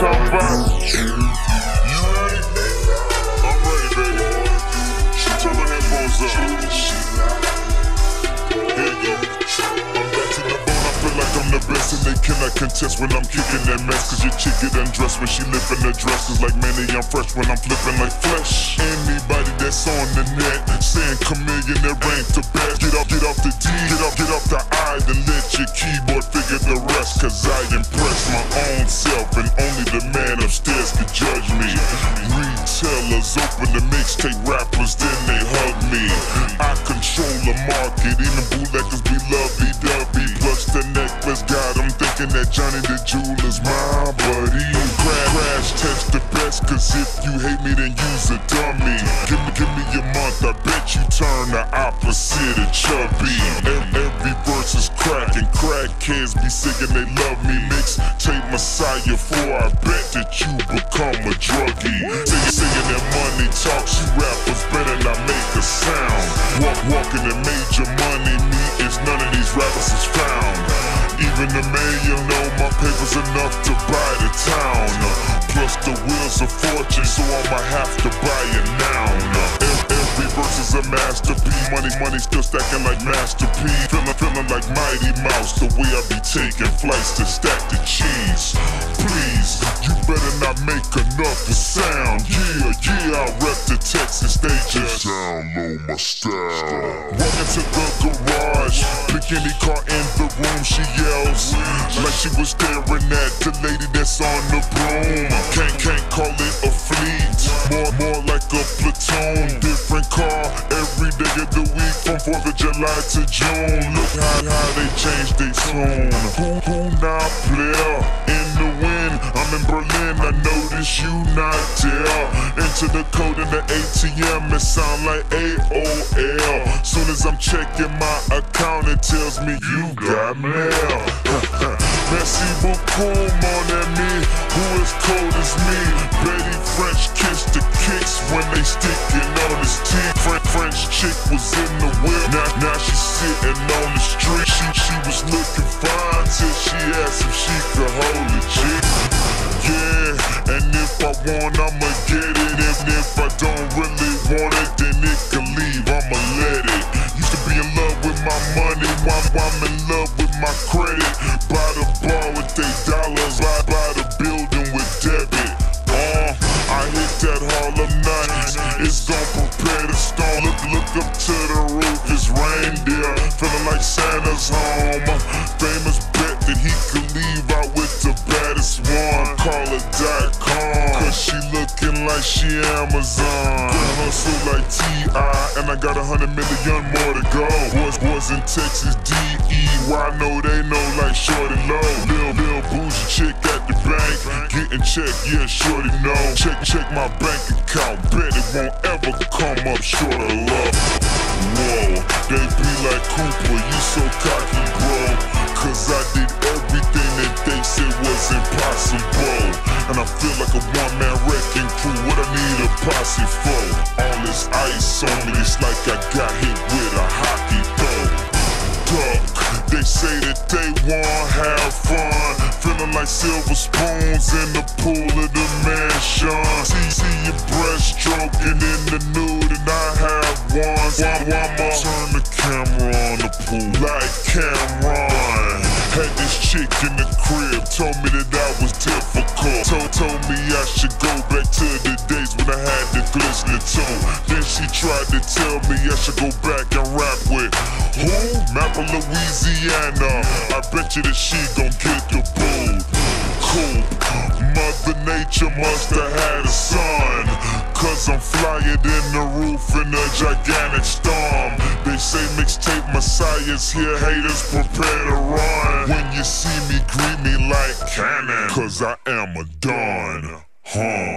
talking about? You ready? I'm ready, baby. Turn my headphones up. Here you go. I'm back to the bone, I feel like I'm the best, and they cannot contest when I'm kicking that mess. Cause your chick get undressed when she live in the dress. Cause like Manny, I'm fresh when I'm flipping like flesh. Anybody that's on the net saying chameleon, that ain't the best. Get off the D, get off the I, then let your keyboard figure the rest. Cause I impress my own self, and only the man upstairs can judge me. Retailers open the mixtape, rappers then they hug me. I control the market, even bootleggers be lovey-dovey. Plus the necklace got them thinking that Johnny the Jeweler's my buddy. Crash test the best, cause if you hate me then you's a dummy. Give me a month, I bet you turn the opposite of chubby. Every verse is cracking, crackheads be singing they love me. Mixtape Messiah, for I bet that you become a druggie. Singing that money talks, you rappers better not make a sound. Walking in major money, me is none of these rappers is found. Even the mayor know my paper's enough to buy the town. Plus the wheels of fortune, so I'ma have to buy it now. Every verse is a masterpiece. Money still stacking like Master P. Feeling like Mighty Mouse, the way I be taking flights to stack the cheese. Please, you better not make enough of sound. Yeah, I rep the Texas stages. Download my style. Walking to the garage, bikini car in the room, she yells like she was staring at the lady that's on the broom. Can't call it a fleet, more like a platoon. Different car every day of the week, from 4th of July to June. Look how they changed their tune. Who not player? In the wind, I'm in Berlin, I notice you not there. Into the code in the ATM, it sound like AOL. Soon as I'm checking my account, it tells me you got mail. Merci beaucoup, mon ami, who as cold as me. Betty French kiss the kicks when they sticking on his teeth. French chick was in the whip, now she's sitting on the street. She was looking fine till she asked if she could hold a chick. Yeah, and if I want, I'ma get it. If I don't really want it, then it can leave, I'ma let it. Used to be in love with my money, I'm in love with my credit. Buy the bar with $8, buy the building with debit. I hit that Harlem Nights, it's gon' prepare the stone. Look up to the roof, it's reindeer, feeling like Santa's home. Famous bet that he could leave out with the baddest one. Call her .com, cause she looking like she Amazon. Gonna hustle like T.I., and I got 100 million more to go. Was in Texas, D.E.Y. know they know like Shorty Low. Lil bougie chick at the bank, getting checked, yeah, Shorty know. Check my bank account, bet it won't ever come up short of love. Whoa, they be like Cooper, you so cocky, bro. Cause I did everything that they said was impossible. And I feel like a one-man wrecking crew, what I need a posse for. All this ice on me, it's like I got hit with a hockey throw. Duck, they say that they want have fun, feeling like silver spoons in the pool of the mansion. See your breaststroking in the nude, and I have one. I'ma turn the camera on the pool like Cameron. Had this chick in the crib, told me that I was difficult. Told me I should go back to the days when I had the glistening toe. Then she tried to tell me I should go back and rap with who? Mappa, Louisiana. I bet you that she gon' get the boot. Cool. Mother Nature must have had a son, cause I'm flyer than the roof in a gigantic storm. They say mixtape Messiah's here, haters prepare to run. When you see me, greet me like cannon, cause I am a Don.